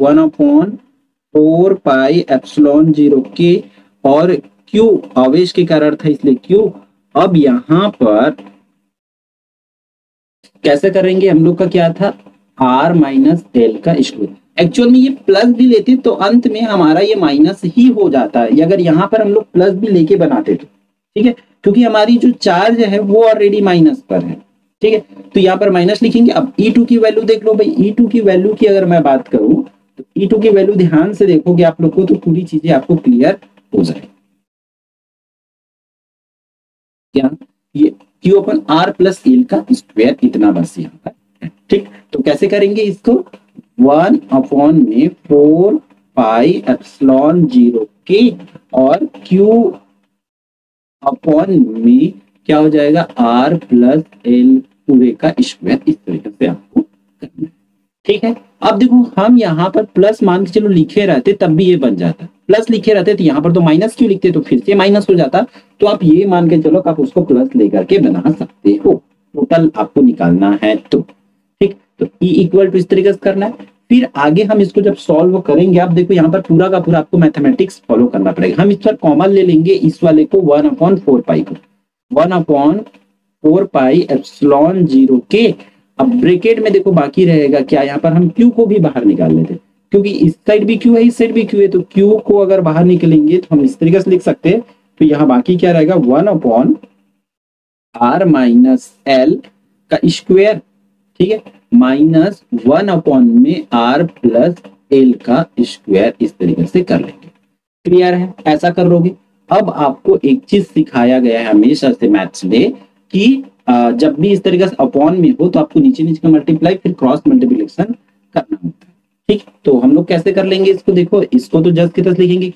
1/4πε0 के, और Q आवेश के कारण था इसलिए Q। अब यहाँ पर कैसे करेंगे, हम लोग का क्या था, r माइनस एल का स्क्वायर। एक्चुअल में ये प्लस भी लेते तो अंत में हमारा ये माइनस ही हो जाता है, अगर यहाँ पर हम लोग प्लस भी लेके बनाते तो, ठीक है, क्योंकि हमारी जो चार्ज है वो ऑलरेडी माइनस पर है, ठीक है, तो यहाँ पर माइनस लिखेंगे। अब E2 की वैल्यू देख लो भाई, E2 की वैल्यू की अगर मैं बात करूं तो E2 की वैल्यू ध्यान से देखोगे आप लोग को तो पूरी चीजें आपको क्लियर हो जाए। क्या ये Q/r प्लस एल का स्क्वायर, इतना बस यहाँ पर, ठीक। तो कैसे करेंगे इसको, 1/4πε0 के, और Q/में क्या हो जाएगा, r प्लस एल पूरे का स्क्वायर, इस तरीके से आपको करना है, ठीक है। अब देखो हम यहाँ पर प्लस मान के चलो लिखे रहते तब भी ये बन जाता, प्लस लिखे रहते तो यहाँ पर तो माइनस क्यों लिखते, तो फिर से माइनस हो जाता। तो आप ये मान के चलो आप उसको प्लस लेकर के बना सकते हो, टोटल आपको निकालना है तो, ठीक। तो E इक्वल टू इस तरीके से करना है। फिर आगे हम इसको जब सॉल्व करेंगे, आप देखो यहाँ पर पूरा का पूरा आपको मैथमेटिक्स फॉलो करना पड़ेगा। हम इस पर कॉमन ले लेंगे, इस वाले को 1/4π को, 1/4πε0 के। अब ब्रैकेट में देखो बाकी रहेगा क्या, यहाँ पर हम Q को भी बाहर निकाल लेते, क्योंकि इस साइड भी Q है इस साइड भी Q है, तो Q को अगर बाहर निकलेंगे तो हम इस तरीके से लिख सकते हैं। तो यहाँ बाकी क्या रहेगा, 1/r माइनस एल का स्क्वायर, ठीक है, माइनस 1 में r प्लस एल का स्क्वायर, इस तरीके से कर लेंगे। क्लियर है, ऐसा कर लोगे। अब आपको एक चीज सिखाया गया है हमेशा से मैथ्स में कि जब भी इस तरीके से अपॉन में हो तो आपको नीचे नीचे का मल्टीप्लाई फिर क्रॉस मल्टीप्लिकेशन करना होता है, ठीक। तो हम लोग कैसे कर लेंगे इसको, देखो इसको तो जस्ट की तरह लिखेंगे,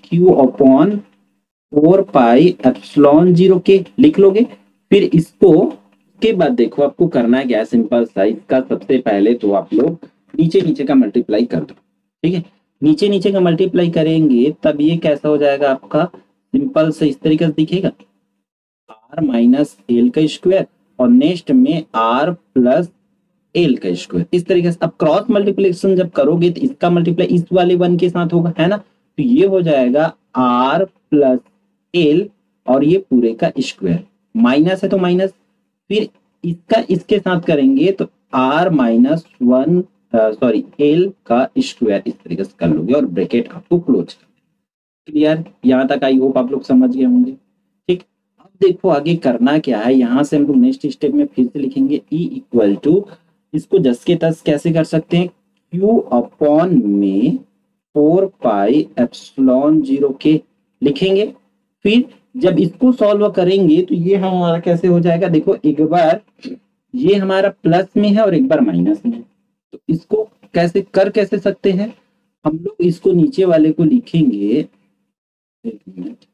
Q/4πε0 के लिख लोगे। फिर इसको के बाद देखो आपको करना है क्या, सिंपल सा, इसका सबसे पहले तो आप लोग नीचे नीचे का मल्टीप्लाई कर दो, ठीक है। नीचे नीचे का मल्टीप्लाई करेंगे तब ये कैसा हो जाएगा आपका, सिंपल से इस तरीके से दिखेगा, r माइनस एल का स्क्वायर और नेक्स्ट में r प्लस एल का स्क्वायर, इस तरीके से। अब क्रॉस मल्टीप्लिकेशन जब करोगे तो इसका मल्टीप्लाई इस वाले 1 के साथ होगा, है ना, तो ये हो जाएगा r प्लस एल और ये पूरे का स्क्वायर, माइनस है तो माइनस, फिर इसका इसके साथ करेंगे तो r माइनस 1 सॉरी एल का स्क्वायर, इस तरीके से कर लोगे और ब्रैकेट आपको क्लोज कर। क्लियर, यहाँ तक आई होप आप लोग समझ गए होंगे, ठीक। अब देखो आगे करना क्या है, यहाँ से हम लोग नेक्स्ट स्टेप में फिर से लिखेंगे E इक्वल टू, इसको जस के तस कैसे कर सकते हैं, Q/ में 4πε0 के लिखेंगे। फिर जब इसको सॉल्व करेंगे तो ये हमारा कैसे हो जाएगा, देखो एक बार ये हमारा प्लस में है और एक बार माइनस में है, तो इसको कैसे कर कैसे सकते हैं हम लोग, इसको नीचे वाले को लिखेंगे, एक मिनट,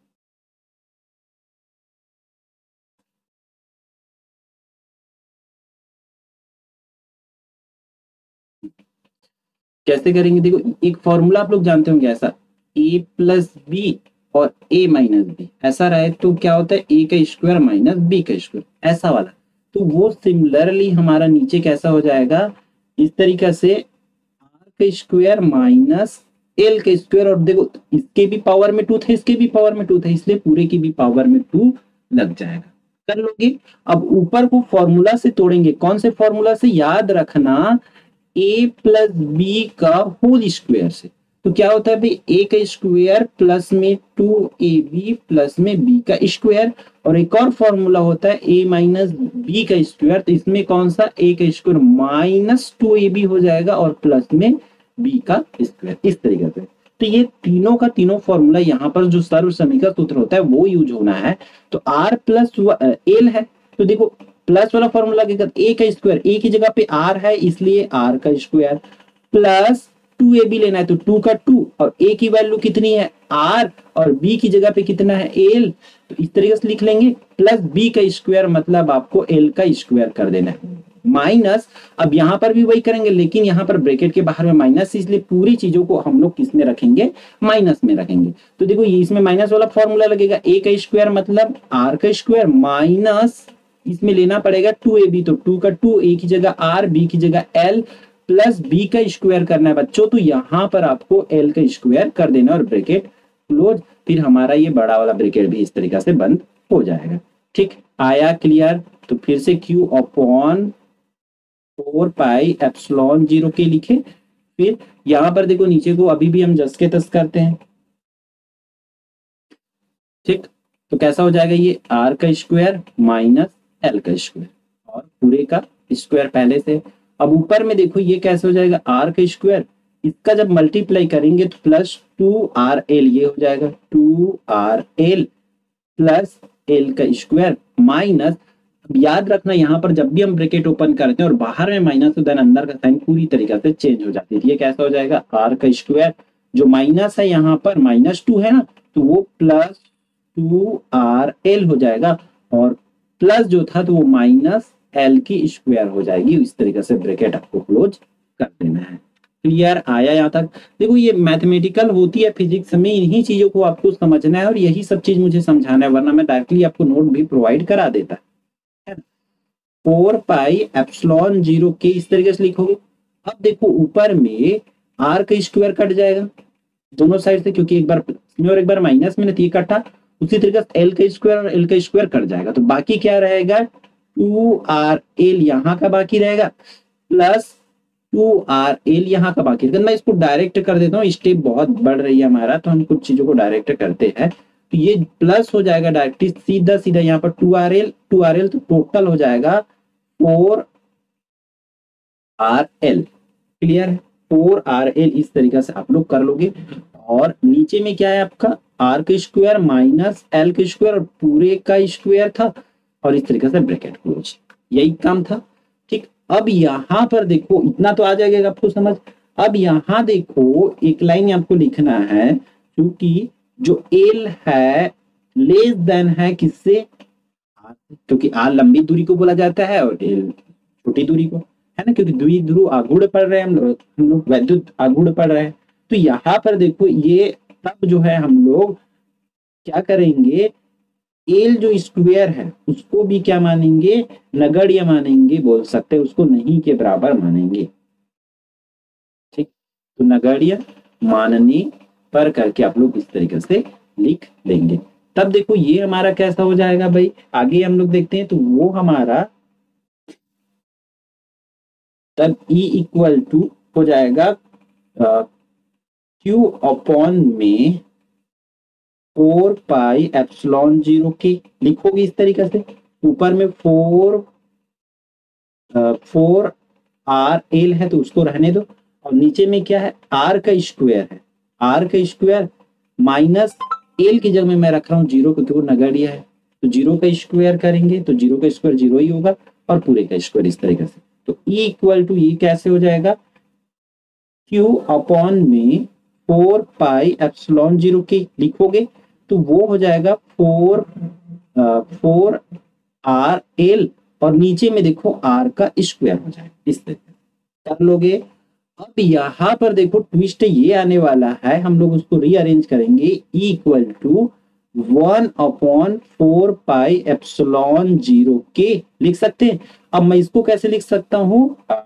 कैसे करेंगे, देखो एक फॉर्मूला आप लोग जानते होंगे ऐसा, ए प्लस बी और ए माइनस बी, ऐसा रहे तो क्या होता है ए का स्क्वायर माइनस बी का स्क्वायर, ऐसा वाला। तो वो सिमिलरली हमारा नीचे कैसा हो जाएगा, इस तरीका से आर का स्क्वायर माइनस एल का स्क्वायर, और देखो इसके भी पावर में 2 था, इसके भी पावर में 2 था, इसलिए पूरे की भी पावर में 2 लग जाएगा। कर लोगे। अब ऊपर को फॉर्मूला से तोड़ेंगे, कौन से फॉर्मूला से, याद रखना ए प्लस बी का होल स्क्वायर से। तो क्या होता है भाई, ए का स्क्वायर प्लस में 2ab प्लस में बी का स्क्वायर, और एक और फॉर्मूला होता है ए माइनस बी का स्क्वायर, तो इसमें कौन सा, ए का स्क्वायर माइनस 2ab हो जाएगा और प्लस में बी का स्क्वायर, इस तरीके से। तो ये तीनों का तीनों फॉर्मूला यहाँ पर जो सर्व समीकरण सूत्र होता है वो यूज होना है। तो आर प्लस एल है, तो देखो प्लस वाला फॉर्मूला के साथ ए का स्क्वायर, ए की जगह पे आर है इसलिए आर का स्क्वायर, प्लस 2ab लेना है तो 2 का 2, और ए की वैल्यू कितनी है आर, और बी की जगह पे कितना है एल, तो इस तरीके से लिख लेंगे, प्लस बी का स्क्वायर मतलब आपको एल का स्क्वायर कर देना है, माइनस, अब यहां पर भी वही करेंगे लेकिन यहां पर ब्रैकेट के बाहर में माइनस, इसलिए पूरी चीजों को हम लोग किस में रखेंगे, माइनस में रखेंगे। तो देखो ये इसमें माइनस वाला फॉर्मूला लगेगा, ए का स्क्वायर मतलब आर का स्क्वायर माइनस, इसमें लेना पड़ेगा 2ab, तो 2 का 2, ए की जगह आर, बी की जगह एल, प्लस बी का स्क्वायर करना है बच्चों, तो यहां पर आपको एल का स्क्वायर कर देना और ब्रैकेट क्लोज, फिर हमारा ये बड़ा वाला ब्रैकेट भी इस तरीका से बंद हो जाएगा। ठीक, आया क्लियर। तो फिर से q अपॉन 4πε0 के लिखे, फिर यहां पर देखो नीचे को अभी भी हम जस के तस करते हैं। ठीक, तो कैसा हो जाएगा, ये आर का स्क्वायर माइनस एल का स्क्वायर, और पूरे का स्क्वायर पहले से। अब ऊपर में देखो ये कैसे हो जाएगा, आर का स्क्वायर, इसका जब मल्टीप्लाई करेंगे तो प्लस 2rl, ये हो जाएगा 2rl प्लस एल का स्क्वायर माइनस, याद रखना यहाँ पर जब भी हम ब्रैकेट ओपन करते हैं और बाहर में माइनस तो देन अंदर का साइन पूरी तरीके से चेंज हो जाती है। ये कैसा हो जाएगा, आर का स्क्वायर जो माइनस है यहाँ पर -2 है ना, तो वो प्लस 2rl हो जाएगा, और प्लस जो था तो वो माइनस एल की स्क्वायर हो जाएगी, इस तरीके से ब्रैकेट आपको क्लोज कर देना है। क्लियर आया यहाँ तक। देखो ये मैथमेटिकल होती है फिजिक्स में, इन्हीं चीजों को आपको समझना है और यही सब चीज मुझे समझाना है, वरना मैं डायरेक्टली आपको नोट भी प्रोवाइड करा देता है। 4πε0 के इस तरीके से लिखोगे। अब देखो ऊपर में आर का स्क्वायर कट जाएगा दोनों साइड से, क्योंकि एक बार प्लस में और एक बार माइनस में, ये कटा, उसी तरीके से एल का स्क्वायर और एल का स्क्वायर कट जाएगा, तो बाकी क्या रहेगा, 2rl यहाँ का बाकी रहेगा प्लस 2rl यहाँ का बाकी रहेगा। मैं इसको डायरेक्ट कर देता हूँ, स्टेप बहुत बढ़ रही है हमारा, तो हम कुछ चीजों को डायरेक्ट करते हैं, तो ये प्लस हो जाएगा डायरेक्टली सीधा सीधा यहाँ पर 2rl, तो टोटल हो जाएगा 4rl। क्लियर है, 4rl इस तरीके से आप लोग कर लोगे, और नीचे में क्या है आपका आर का स्क्वायर माइनस एल का स्क्वायर और पूरे का स्क्वायर था, और इस तरीके से ब्रैकेट क्लोज, यही काम था। ठीक, अब यहाँ पर देखो इतना तो आ जाएगा आपको समझ। अब यहाँ देखो एक लाइन आपको लिखना है, क्योंकि जो एल है लेस देन है किससे, क्योंकि आर लंबी दूरी को बोला जाता है और एल छोटी दूरी को, है ना, क्योंकि द्विध्रुव आघूर्ण पढ़ रहे हैं हम लोग वैद्युत आघूर्ण पढ़ रहे हैं। तो यहाँ पर देखो ये तब जो है हम लोग क्या करेंगे, एल जो स्क्वायर है उसको भी क्या मानेंगे, नगण्य मानेंगे, बोल सकते हैं उसको नहीं के बराबर मानेंगे। ठीक, तो नगण्य मानने पर करके आप लोग इस तरीके से लिख लेंगे। तब देखो ये हमारा कैसा हो जाएगा भाई, आगे हम लोग देखते हैं, तो वो हमारा तब E इक्वल टू हो जाएगा Q अपॉन में 4πε0 के, लिखोगे इस तरीके से, ऊपर में 4rl है तो उसको रहने दो, और नीचे में क्या है, r का स्क्वायर है, r का स्क्वायर माइनस एल की जगह में मैं रख रहा हूँ जीरो क्योंकि वो नगण्य है, तो जीरो का स्क्वायर करेंगे तो जीरो का स्क्वायर जीरो ही होगा और पूरे का स्क्वायर इस तरीके से। तो E इक्वल टू ये कैसे हो जाएगा, Q अपॉन में 4 पाई एप्सिलॉन जीरो के लिखोगे तो वो हो जाएगा 4 आर एल और नीचे में देखो आर का स्क्वायर हो जाएगा, इस तरीके से कर लोगे। अब यहाँ पर देखो ट्विस्ट ये आने वाला है, हम लोग उसको रीअरेंज करेंगे। E equal to 1/4 pi epsilon zero के लिख सकते हैं। अब मैं इसको कैसे लिख सकता हूं,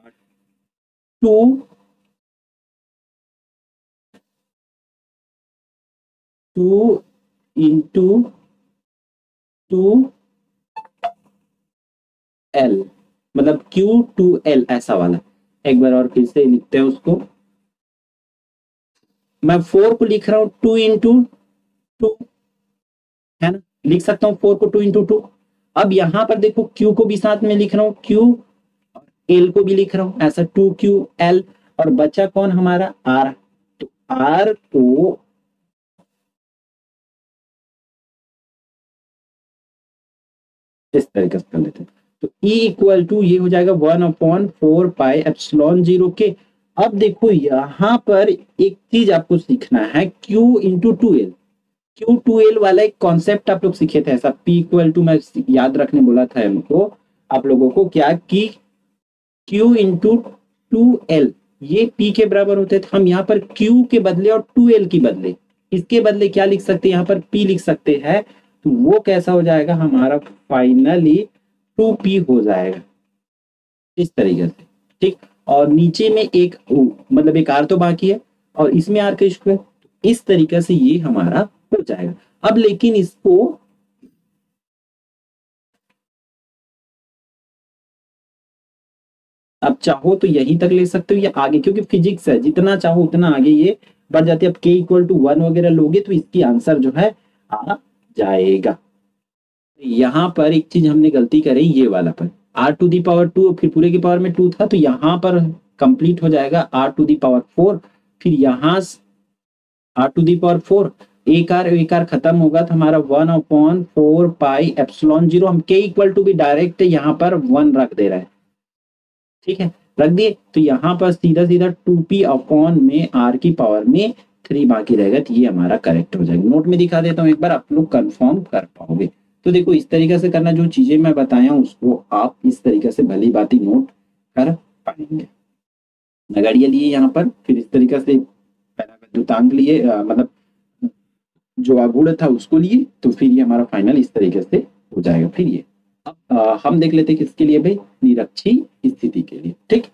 2 इंटू 2 L, मतलब Q2L ऐसा वाला। एक बार और फिर से लिखते हैं उसको, मैं 4 को लिख रहा हूं 2 इंटू 2, है ना, लिख सकता हूं 4 को 2 इंटू 2। अब यहां पर देखो Q को भी साथ में लिख रहा हूं, Q और L को भी लिख रहा हूं ऐसा 2QL, और बचा कौन हमारा R, तो R को इस तरीके से कर लेते हैं। तो E इक्वल टू ये हो जाएगा 1/4 पाई एप्सिलॉन जीरो के। अब देखो यहां पर एक चीज आपको सीखना है, Q इंटू 2L, Q2L वाला एक कॉन्सेप्ट आप लोग सीखे थे ऐसा, P इक्वल टू मैं याद रखने बोला था हमको आप लोगों को, क्या कि Q इंटू 2L ये P के बराबर होते थे। हम यहाँ पर Q के बदले और 2L की बदले इसके बदले क्या लिख सकते हैं, यहाँ पर P लिख सकते हैं, तो वो कैसा हो जाएगा हमारा फाइनली 2P हो जाएगा इस तरीके से, ठीक। और नीचे में एक मतलब एक R तो बाकी है और इसमें R का स्क्वायर, इस तरीके से ये हमारा हो जाएगा। अब लेकिन इसको अब चाहो तो यहीं तक ले सकते हो या आगे, क्योंकि फिजिक्स है जितना चाहो उतना आगे ये बढ़ जाती है। अब K इक्वल टू 1 वगैरह लोगे तो इसकी आंसर जो है आ जाएगा। यहाँ पर एक चीज हमने गलती करी, ये वाला पर R⁴ फिर पूरे की पावर में 2 था, तो यहाँ पर कंप्लीट हो जाएगा R⁴, फिर यहाँ R⁴ एक आर खत्म होगा तो हमारा 1/4 पाई एप्सिलॉन जीरो। हम K इक्वल टू भी डायरेक्ट यहाँ पर 1 रख दे रहे हैं, ठीक है, रख दिए तो यहाँ पर सीधा सीधा 2P अपॉन में R की पावर में 3 बाकी रहेगा, तो ये हमारा करेक्ट हो जाएगा। नोट में दिखा देता हूँ एक बार, आप लोग कंफर्म कर पाओगे। तो देखो इस तरीके से करना, जो चीजें मैं बताया हूँ उसको आप इस तरीके से भली बाती नोट कर पाएंगे। नगड़िया लिए यहाँ पर, फिर इस तरीके से पहला लिए मतलब जो आगुड़ था उसको लिए, तो फिर ये हमारा फाइनल इस तरीके से हो जाएगा। फिर ये अब हम देख लेते हैं किसके लिए भाई, निरक्षी स्थिति के लिए, ठीक।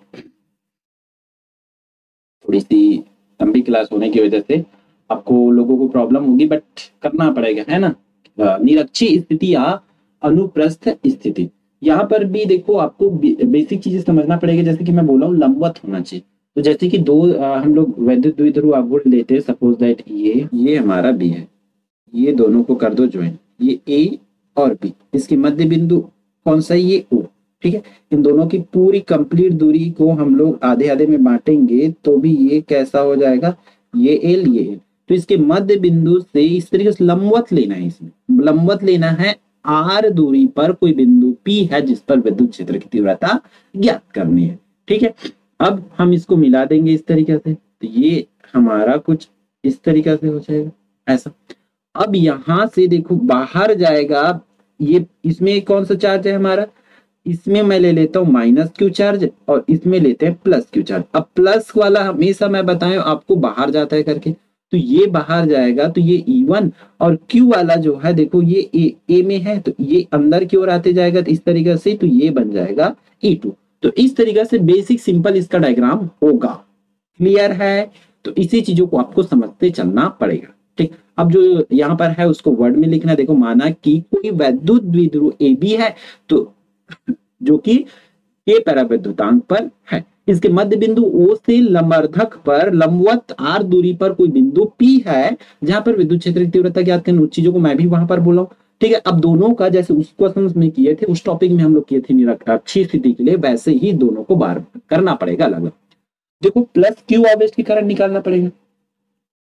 थोड़ी सी लंबी क्लास होने की वजह से आपको लोगों को प्रॉब्लम होगी, बट करना पड़ेगा, है ना। निरक्षी स्थिति या अनुप्रस्थ स्थिति, यहाँ पर भी देखो आपको बेसिक चीजें समझना पड़ेगी। जैसे कि मैं बोला हूँ लंबवत होना चाहिए, तो जैसे कि दो हम लोग वैद्युत द्विध्रुव आघूर्ण लेते हैं, सपोज दैट ये हमारा बी है, ये दोनों को कर दो ज्वाइन, ये ए और बी, इसकी मध्य बिंदु कौन सा, ये ओ, ठीक है। इन दोनों की पूरी कंप्लीट दूरी को हम लोग आधे आधे में बांटेंगे तो भी ये कैसा हो जाएगा, ये एल ये एल। तो इसके मध्य बिंदु से इस तरीके से लंबवत लेना है, इसमें लंबवत लेना है, आर दूरी पर कोई बिंदु पी है जिस पर विद्युत क्षेत्र की तीव्रता ज्ञात करनी है, ठीक है। अब हम इसको मिला देंगे इस तरीके से, तो ये हमारा कुछ इस तरीके से हो जाएगा ऐसा। अब यहां से देखो बाहर जाएगा, ये इसमें कौन सा चार्ज है हमारा, इसमें मैं ले लेता हूँ -Q चार्ज और इसमें लेते हैं +Q चार्ज। अब प्लस वाला हमेशा मैं बताया आपको बाहर जाता है करके, तो ये बाहर जाएगा तो ये E1, और Q वाला जो है देखो ये ए में है तो ये अंदर की ओर आते जाएगा तो इस तरीके से, तो ये बन जाएगा E2। तो इस तरीके से बेसिक सिंपल इसका डायग्राम होगा। क्लियर है, तो इसी चीजों को आपको समझते चलना पड़ेगा, ठीक। अब जो यहाँ पर है उसको वर्ड में लिखना, देखो माना कि कोई वैद्युत द्विध्रुव AB है, तो जो कि K पराविद्युतांक पर है, इसके मध्य बिंदु O से लंबवर्धक पर लंबवत R दूरी पर कोई बिंदु P है जहां पर विद्युत क्षेत्र की तीव्रता ज्ञात करनी। उस चीजों को मैं भी वहां पर बोला हूं, ठीक है। अब दोनों का जैसे उस क्वेश्चन में किए थे, उस टॉपिक में हम लोग किए थे निरक्षी स्थिति के लिए, वैसे ही दोनों को बार करना पड़ेगा अलग अलग। देखो +Q आवेश की करंट निकालना पड़ेगा,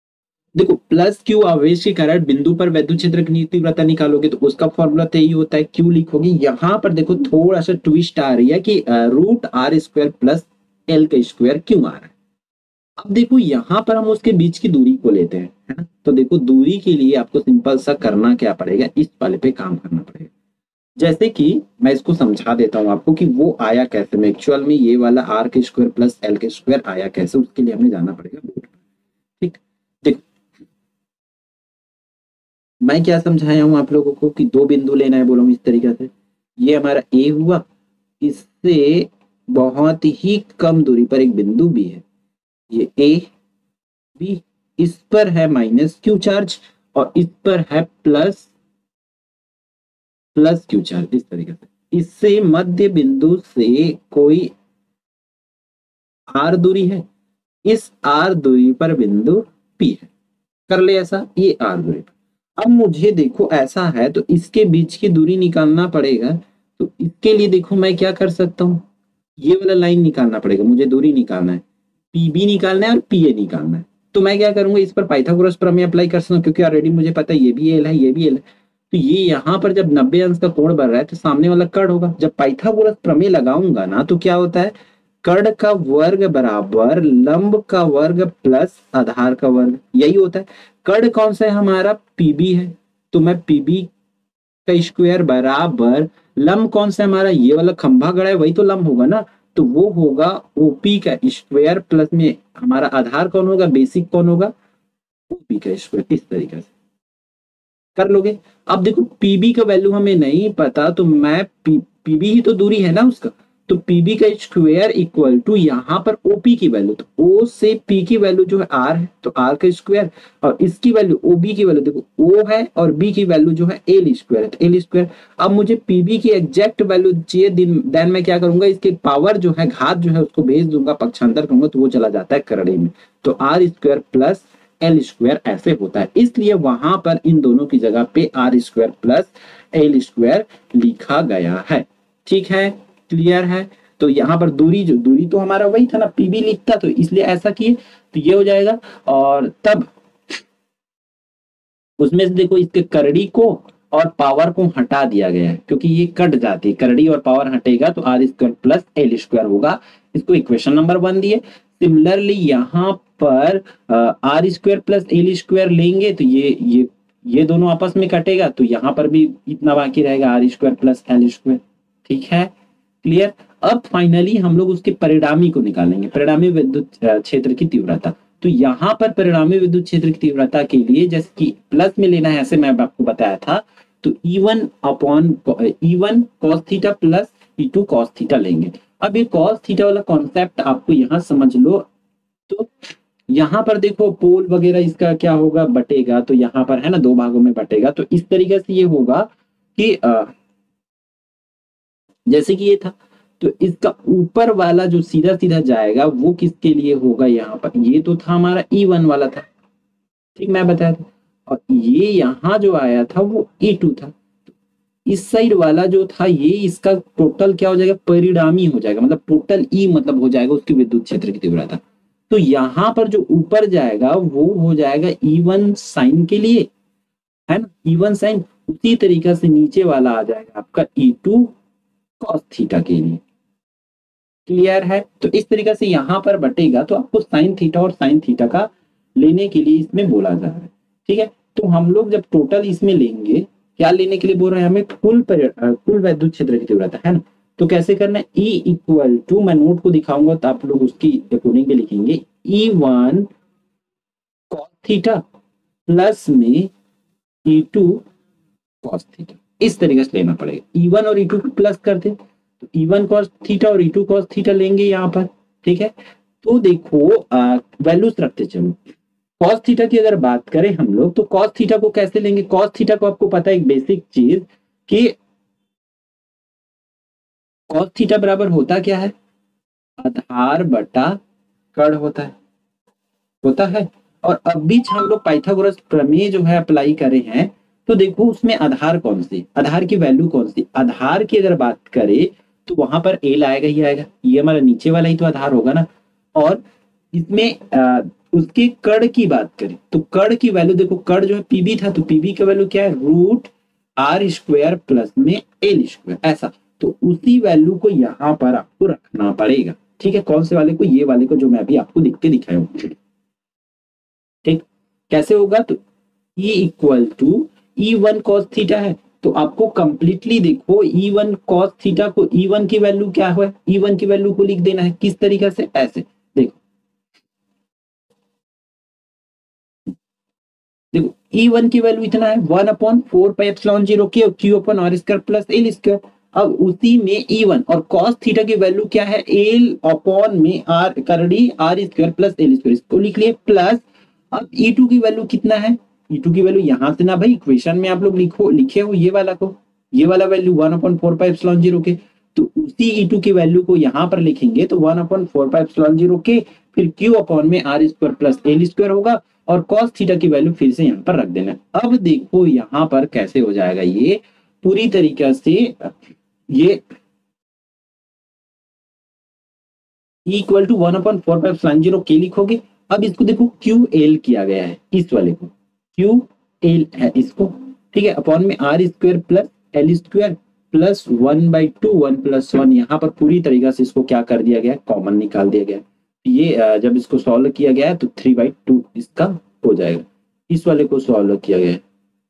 देखो प्लस क्यू आवेश के कारण बिंदु पर वैद्युत क्षेत्र की तीव्रता निकालोगे तो उसका फॉर्मूला तो यही होता है, क्यू लिखोगे। यहाँ पर देखो थोड़ा सा ट्विस्ट आ रही है कि root R square plus L का स्क्वायर क्यों आ रहा है। अब देखो यहाँ पर हम उसके बीच की दूरी को लेते हैं, है ना। तो देखो दूरी के लिए आपको सिंपल सा करना क्या पड़ेगा, इस वाले पे काम करना पड़ेगा। जैसे कि मैं इसको समझा देता हूँ आपको कि वो आया कैसे में, एक्चुअल में ये वाला आर के स्क्वायर प्लस एल के स्क्वायर आया कैसे, उसके लिए हमें जाना पड़ेगा बोर्ड पर। ठीक, देखो मैं क्या समझाया हूँ आप लोगों को कि दो बिंदु लेना है, बोलो इस तरीके से। ये हमारा ए हुआ, इससे बहुत ही कम दूरी पर एक बिंदु बी है, ये ए बी, इस पर है माइनस क्यू चार्ज और इस पर है प्लस प्लस क्यू चार्ज, इस तरीके से। इससे मध्य बिंदु से कोई आर दूरी है, इस आर दूरी पर बिंदु पी है, कर ले ऐसा, ये आर दूरी पर। अब मुझे देखो ऐसा है तो इसके बीच की दूरी निकालना पड़ेगा। तो इसके लिए देखो मैं क्या कर सकता हूँ, ये वाला लाइन निकालना पड़ेगा, मुझे दूरी निकालना है, पीबी निकालना है और पीए निकालना है। तो मैं क्या करूंगा, इस पर पाइथागोरस प्रमेय अप्लाई कर सकता हूँ, क्योंकि ऑलरेडी मुझे पता है ये भी एल है ये भी एल है। तो ये यहाँ पर जब 90 अंश का कोण बन रहा है तो सामने वाला कर्ण होगा। जब पाइथागोरस प्रमेय लगाऊंगा ना तो क्या होता है, कर्ण का वर्ग बराबर लंब का वर्ग प्लस आधार का वर्ग, यही होता है। कर्ण कौन सा है हमारा, पीबी है, तो मैं पीबी का स्क्वायर बराबर लंब कौन सा है हमारा, ये वाला खंभा गड़ा है वही तो लंब होगा ना, तो वो होगा ओपी का स्क्वायर प्लस में हमारा आधार कौन होगा, बेसिक कौन होगा, ओपी का स्क्वायर। इस तरीके से कर लोगे। अब देखो पीबी का वैल्यू हमें नहीं पता, तो मैं पीबी ही तो दूरी है ना उसका, तो पीबी का स्क्वायर इक्वल टू यहाँ पर ओपी की वैल्यू, तो ओ से पी की वैल्यू जो है आर है तो आर का स्क्वायर, और इसकी वैल्यू ओ बी की वैल्यू देखो ओ है और बी की वैल्यू जो है एल स्क्वायर है तो एल स्क्वायर। अब मुझे पीबी की एग्जैक्ट वैल्यू चाहिए, देन मैं क्या करूंगा, इसके पावर जो है घात जो है उसको भेज दूंगा, पक्षांतर करूंगा तो वो चला जाता है करड़े में, तो R square plus L square ऐसे होता है। इसलिए वहां पर इन दोनों की जगह पे R square plus L square लिखा गया है। ठीक है, क्लियर है। तो यहाँ पर दूरी, जो दूरी तो हमारा वही था ना, पीबी लिखता, तो इसलिए ऐसा किए, तो ये हो जाएगा। और तब उसमें से देखो इसके करड़ी को और पावर को हटा दिया गया है, क्योंकि ये कट जाती है, करड़ी और पावर हटेगा तो R square plus L square होगा। इसको इक्वेशन नंबर 1 दिए। सिमिलरली यहाँ पर R square plus L square लेंगे तो ये दोनों आपस में कटेगा, तो यहाँ पर भी इतना बाकी रहेगा, R square plus L square. ठीक है, क्लियर। अब फाइनली हम लोग उसके परिणामी को निकालेंगे, परिणामी विद्युत क्षेत्र की तीव्रता। तो यहाँ पर परिणामी विद्युत क्षेत्र की तीव्रता के लिए जैसे कि प्लस में लेना है, ऐसे मैं आपको बताया था, तो E1 upon E1 cos theta plus E2 cos theta लेंगे। अब ये cos थीटा वाला कॉन्सेप्ट आपको यहाँ समझ लो। तो यहाँ पर देखो पोल वगैरह इसका क्या होगा, बटेगा, तो यहाँ पर है ना दो भागों में बटेगा, तो इस तरीके से ये होगा कि जैसे कि ये था, तो इसका ऊपर वाला जो सीधा सीधा जाएगा वो किसके लिए होगा, यहाँ पर ये तो था हमारा E1 वाला था, ठीक मैं बताया था, और ये यहाँ जो आया था वो E2 था। इस साइड वाला जो था ये इसका टोटल क्या हो जाएगा, परिणामी हो जाएगा, मतलब टोटल ई मतलब हो जाएगा उसकी विद्युत क्षेत्र की तीव्रता। तो यहाँ पर जो ऊपर जाएगा वो हो जाएगा E1 साइन के लिए, है ना, E1 साइन। उसी तरीके से नीचे वाला आ जाएगा आपका E2 cos थीटा के लिए। क्लियर है। तो इस तरीके से यहाँ पर बटेगा, तो आपको साइन थीटा और साइन थीटा का लेने के लिए इसमें बोला जा रहा है। ठीक है, तो हम लोग जब टोटल इसमें लेंगे, क्या लेने के लिए बोल रहे हैं हमें, कुल वैद्युत क्षेत्र की तीव्रता, है ना। तो कैसे करना है, E इक्वल टू, मैं नोट को दिखाऊंगा तो आप लोग उसकी अकॉर्डिंग भी लिखेंगे, E1 cos थीटा प्लस में E2 cos थीटा, इस तरीके से लेना पड़ेगा। E1 और E2 को प्लस कर दे तो E1 cos थीटा और E2 cos थीटा लेंगे यहाँ पर। ठीक है, तो देखो वैल्यूज रखते चलो। cos थीटा की अगर बात करें हम लोग, तो cos थीटा को कैसे लेंगे, cos थीटा को आपको पता है एक बेसिक चीज कि cos थीटा बराबर होता क्या है, आधार बटा कर्ण होता है। और अब बीच हम लोग पाइथागोरस प्रमेय जो है अप्लाई करे हैं, तो देखो उसमें आधार कौन सी, आधार की वैल्यू कौन सी, आधार की अगर बात करें तो वहां पर एल आएगा ही आएगा, ये हमारा नीचे वाला ही तो आधार होगा ना। और इसमें उसके कड़ की बात करें तो कड़ की वैल्यू देखो, कड़ जो है पीबी था, तो पीबी का वैल्यू क्या है, रूट आर स्क्वायर प्लस में एल स्क्वायर, ऐसा। तो उसी वैल्यू को यहाँ पर आपको रखना पड़ेगा। ठीक है, कौन से वाले को, ये वाले को जो मैं अभी आपको लिख के दिखाया हूँ। ठीक, कैसे होगा, तो E equal to E1 cos theta है, तो आपको कंप्लीटली देखो E1 cos थीटा को, E1 की वैल्यू क्या है, E1 की वैल्यू को लिख देना है किस तरीके से, ऐसे देखो, देखो E1 की वैल्यू इतना है 1/4πε0 के Q upon R square plus L square. अब उसी में E1 और cos थीटा की वैल्यू क्या है, एल अपॉन में आर करड़ी R square plus L square, इसको लिख लिए प्लस। अब E2 की वैल्यू कितना है, E2 की वैल्यू यहां से ना भाई इक्वेशन में आप लोग लिखे हो ये वाला को, ये वाला वैल्यू 1/4πε0 के, तो उसी E2 की वैल्यू को यहां पर लिखेंगे तो 1/4πε0 के, फिर Q अपॉन में R square plus L square होगा, और cos थीटा की वैल्यू फिर से यहाँ पर रख देना। अब देखो यहाँ पर कैसे हो जाएगा, ये पूरी तरीके से ये इक्वल टू 1/4πε0 के लिखोगे। अब इसको देखो क्यू एल किया गया है, इस वाले को क्यू एल है इसको, ठीक है, अपॉन में R square plus L square plus 1/2 1+1, यहाँ पर पूरी तरीके से इसको क्या कर दिया गया, कॉमन निकाल दिया गया। ये जब इसको सॉल्व किया गया है तो 3/2 इसका हो जाएगा, इस वाले को सॉल्व किया गया है,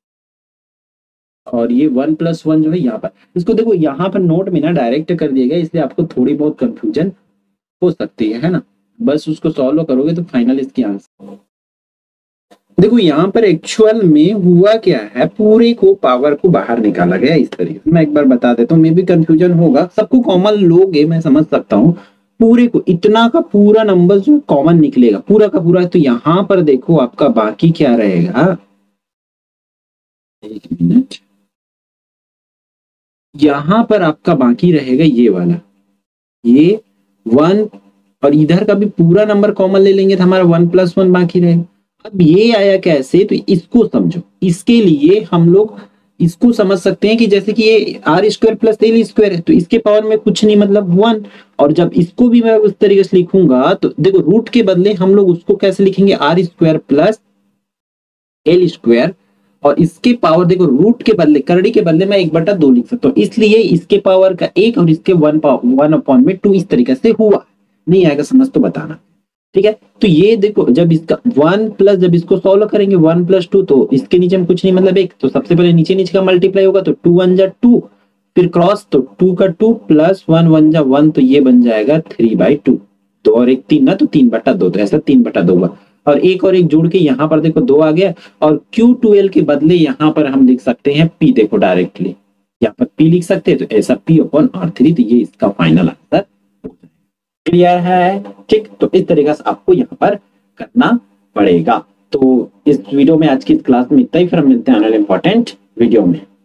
और ये 1+1 जो है यहाँ पर, इसको देखो यहाँ पर नोट में ना डायरेक्ट कर दिया गया, इसलिए आपको थोड़ी बहुत कंफ्यूजन हो सकती है ना, बस उसको सॉल्व करोगे तो फाइनल इसकी आंसर। देखो यहाँ पर एक्चुअल में हुआ क्या है, पूरे को पावर को बाहर निकाला गया इस तरीके से। मैं एक बार बता देता हूँ, मे भी कंफ्यूजन होगा, सबको कॉमन लोगे मैं समझ सकता हूँ। पूरे को इतना का पूरा नंबर जो कॉमन निकलेगा पूरा का पूरा, तो यहाँ पर देखो आपका बाकी क्या रहेगा, एक मिनट, यहाँ पर आपका बाकी रहेगा ये वाला, ये 1, और इधर का भी पूरा नंबर कॉमन ले लेंगे तो हमारा 1+1 बाकी रहेगा। अब ये आया कैसे, तो इसको समझो, इसके लिए हम लोग इसको समझ सकते हैं कि जैसे कि ये R square plus L square है, तो इसके पावर में कुछ नहीं मतलब 1, और जब इसको भी मैं उस तरीके से लिखूंगा तो देखो रूट के बदले हम लोग उसको कैसे लिखेंगे, R square plus L square, और इसके पावर देखो रूट के बदले करड़ी के बदले मैं 1/2 लिख सकता हूँ, इसलिए इसके पावर का 1 और इसके 1/2 इस तरीके से हुआ। नहीं आएगा समझ तो बताना, ठीक है। तो ये देखो जब इसका 1 प्लस, जब इसको सॉल्व करेंगे 1+2, तो इसके नीचे में कुछ नहीं मतलब 1, तो सबसे पहले नीचे नीचे का मल्टीप्लाई होगा, तो 2 1 जा 2, फिर क्रॉस तो 2 का 2 प्लस 1 1 जा 1, तो ये बन जाएगा 3/2, 2 और 1 3 ना, तो 3/2, तो ऐसा 3/2 होगा, और एक जोड़ के यहाँ पर देखो 2 आ गया, और Q12 के बदले यहाँ पर हम लिख सकते हैं P, देखो डायरेक्टली यहाँ पर P लिख सकते हैं, तो ऐसा P/R3, तो ये इसका फाइनल आंसर। क्लियर है, ठीक, तो इस तरीके से आपको यहाँ पर करना पड़ेगा। तो इस वीडियो में आज की इस क्लास में इतना ही, फिर हम मिलते हैं अगले इंपॉर्टेंट वीडियो में।